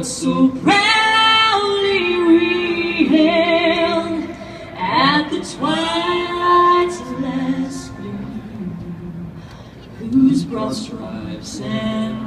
what so proudly we hailed at the twilight's last gleam, whose broad stripes and